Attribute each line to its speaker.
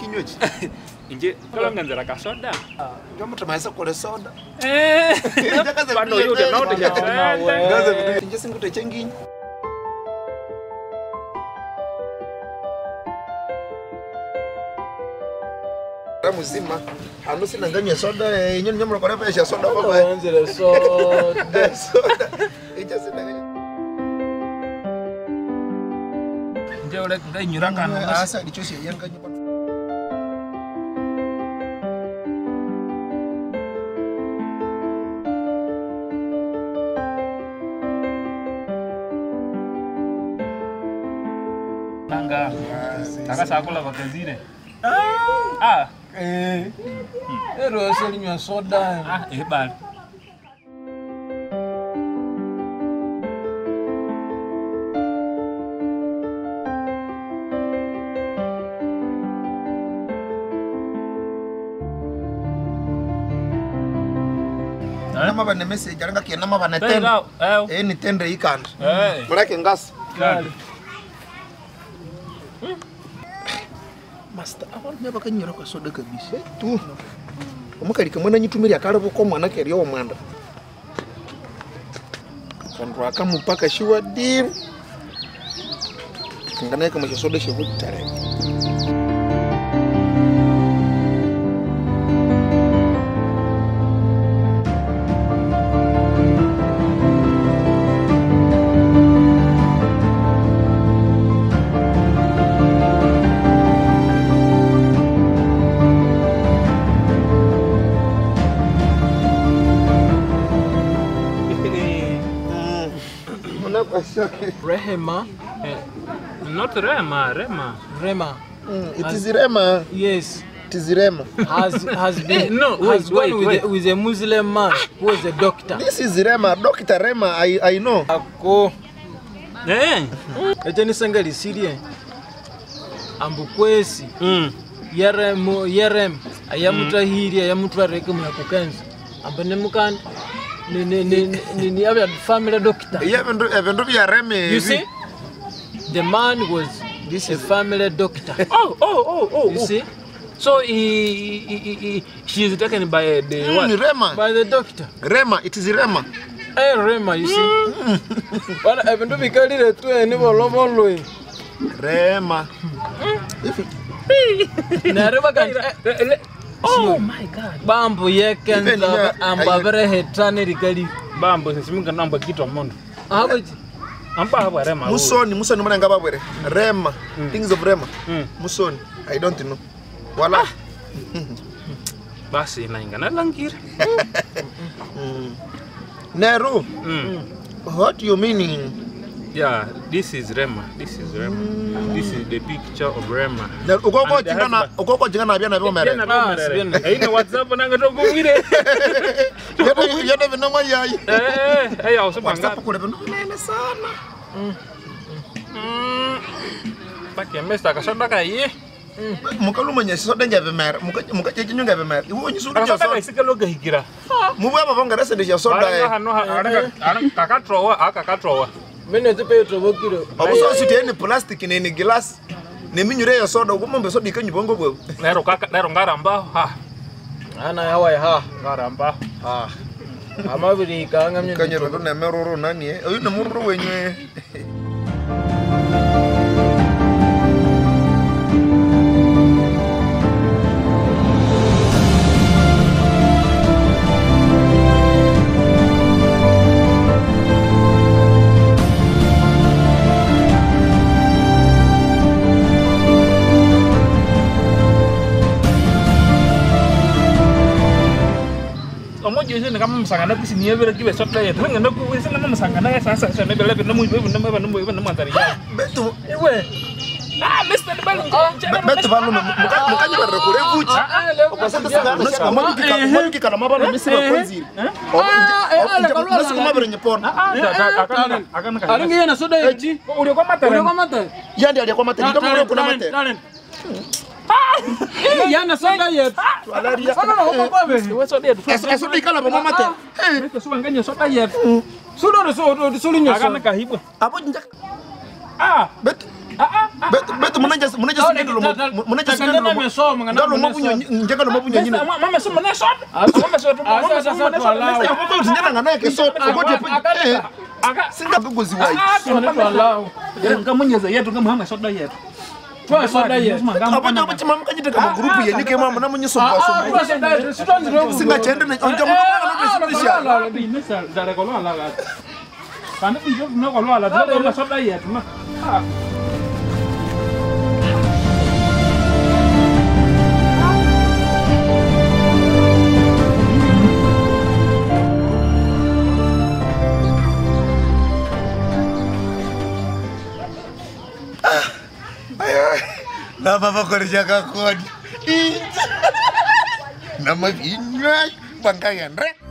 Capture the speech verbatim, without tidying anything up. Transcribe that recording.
Speaker 1: kinywaji.
Speaker 2: Inje kala nganzira ka soda.
Speaker 1: Ndio mtu maisa kule soda.
Speaker 2: Eh. Bado yote na wote ya.
Speaker 1: Ngaze vitu. Inje singute chenginyi. Muzima hano sinanganya soda yenye nyamura kwa pesa soda baba
Speaker 3: Nzira soda
Speaker 1: soda inje sinanganya
Speaker 2: Inje ule nganyura kana
Speaker 1: asa dichosi yanganya kwa
Speaker 2: Tanga akasakula bakazire ah ah
Speaker 3: eh ero selinywa soda
Speaker 2: ah eh bali
Speaker 1: nama bana message aranga kia nama bana tenda eh ni tenda ikanda
Speaker 2: eh
Speaker 1: murake ngasi
Speaker 2: kali
Speaker 1: Master, abantu nyabakanyira kwa soda kabisa. Tu. Omukali kamwana nyitumira akarabo ko mwana keri yo mwanda. Kandwa akamupaka shiwa dim. Ngana kama soda shivutare.
Speaker 3: Rehema
Speaker 2: eh not Rema Rema
Speaker 3: Rema
Speaker 1: Mm, it is Rema.
Speaker 3: yes
Speaker 1: It is Rema.
Speaker 3: has has been
Speaker 2: No,
Speaker 3: has
Speaker 2: wait,
Speaker 3: gone
Speaker 2: wait,
Speaker 3: with,
Speaker 2: wait.
Speaker 3: A, with a Muslim man who was a doctor.
Speaker 1: This is Rema. Doctor Rema, I I know.
Speaker 3: Ako
Speaker 2: eh
Speaker 3: ejeni sangali sirie ambukwesi
Speaker 2: mm
Speaker 3: yerem yerem ayamutahiri ayamutwareke mu kukenza ambane mukan ni ni ni ni, ni aba family doctor.
Speaker 1: Yeah, even even bya Rema.
Speaker 3: You see, the man was this a family doctor.
Speaker 2: oh oh oh oh
Speaker 3: You see,
Speaker 2: so he, he, he, he she is taken by the
Speaker 1: Mm,
Speaker 2: what
Speaker 1: Rema.
Speaker 3: by the doctor.
Speaker 1: Rema, it is Rema.
Speaker 3: Hey Rema, you see, but even to be carried to any volleyball.
Speaker 1: Rema.
Speaker 3: Na Rema kan
Speaker 2: oh my god
Speaker 3: bambu yekenza ambavere hetane rikali.
Speaker 2: bambo simunga namba kitu mondo
Speaker 3: Abaji
Speaker 2: ampa hapa Rema
Speaker 1: Musoni, Musoni mwana ngaba bwere. Rema.
Speaker 2: Mm.
Speaker 1: Things of Rema.
Speaker 2: mm
Speaker 1: Musoni. I don't know. Wala.
Speaker 2: basi naingana langir
Speaker 1: Nero.
Speaker 2: mm
Speaker 1: What you meaning?
Speaker 2: yeah this is Rema this is Rema this is the picture of Rema
Speaker 1: Na ukoko
Speaker 2: And the
Speaker 1: jingana,
Speaker 2: husband.
Speaker 1: ukoko jingana bya na byo mere.
Speaker 2: ah ina whatsapp nanga to gumire
Speaker 1: Yado yado binoma yayi.
Speaker 2: eh eh ayo so
Speaker 1: WhatsApp
Speaker 2: panga
Speaker 1: kule binoma nene sana.
Speaker 2: mm baki mesta ka soda kai
Speaker 1: Mukaluma nya soda nya be mere. Muka muka chenyo nya be mere. Iwo nyi suru
Speaker 2: ka
Speaker 1: nya
Speaker 2: soda
Speaker 1: soda.
Speaker 2: kai sikalo ga hikira
Speaker 1: Mubu aba banga rese de soda.
Speaker 2: Ara hano ara ara kakatrowa akakatrowa
Speaker 3: mene tupe tobokiro.
Speaker 1: Obuso siti ni plastic ni ni glass. Ne minyure ya soda ugombe soda ikanyu bongo bwo.
Speaker 2: nero kaka nero ngaramba ha
Speaker 3: Ana yawa ha.
Speaker 2: ngaramba
Speaker 1: Ah.
Speaker 3: Amabiri kanga mnye.
Speaker 1: Kanyero ndo na meruru nani eh. Oyu na mururu wenye.
Speaker 2: omojo ise kama msangana kusini yebere kibe soda yetu ngenda ku ise kama msangana ya sasa sasa nebele bele mu ibe namba bana mu ibe namba tari ya
Speaker 1: Betu
Speaker 2: ewe ah mister bali
Speaker 1: betu balu muka muka nyi barre kure vuchi.
Speaker 3: Ah leo
Speaker 1: Kwa sasa sana sasa mwana kika mwana kika na mabana misira kwanzi. Oh, nasi kuma bare nyepon.
Speaker 2: ah akan akan ka
Speaker 3: aringe yana soda yeji.
Speaker 2: uri kwa mata
Speaker 3: Uri kwa mata.
Speaker 1: Yandi aliya kwa mate ndo mwana kuna mate.
Speaker 3: Yana soda yetu.
Speaker 1: Alaria.
Speaker 3: Sana na kwa kwa be.
Speaker 2: we soda yetu
Speaker 1: Eso eso dikala ba mate.
Speaker 2: eh so nganya soda yetu
Speaker 3: Sulo so sulo nyo.
Speaker 2: akan ka hibu
Speaker 1: Abo njak.
Speaker 2: ah
Speaker 1: Bet
Speaker 2: ah ah
Speaker 1: bet bet munaja munaja singendo lo munaja singendo lo
Speaker 3: mesoma ngana
Speaker 1: ngalo mabunyo njeka lo mabunyo nyine
Speaker 2: mama soma na shot mama soma mama soma na shot
Speaker 1: mama usinyana ngana ke so ngoje
Speaker 2: aka
Speaker 1: singa bugozi wai
Speaker 3: sona twalawo
Speaker 2: ngamunyeza yetu ngamhanga soda yetu
Speaker 3: twa soda yetu
Speaker 1: abanye abachi mama kanyita kama group ye nike mama na munyiso kwa so
Speaker 3: twa soda yetu sitonziro
Speaker 1: singa chende na onja mukana no bisha
Speaker 2: la binisa dare ko la la kana bijo no ko la la soda yetu na
Speaker 1: na baba kerja kakod. Nama ini bangkai Andre.